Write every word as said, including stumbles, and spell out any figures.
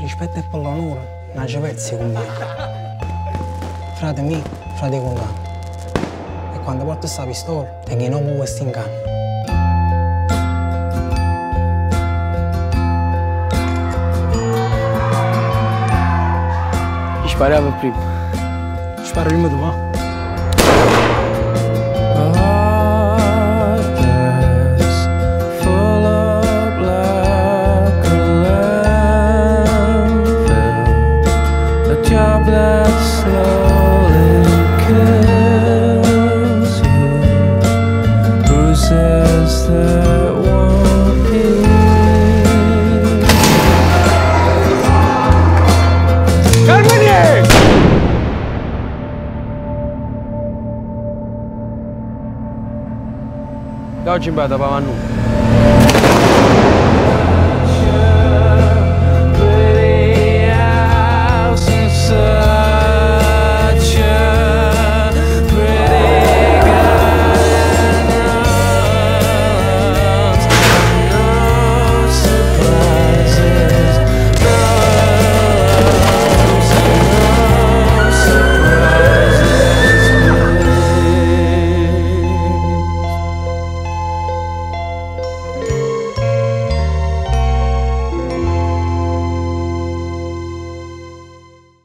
rispetto per l'onore, non ci pezzi con me. Frate mio, frate condanno. E quando porto questa pistola, tengo in nome questo inganno. Ci spariamo prima. Ci sparo prima tu, va? Da oggi in bada, papà,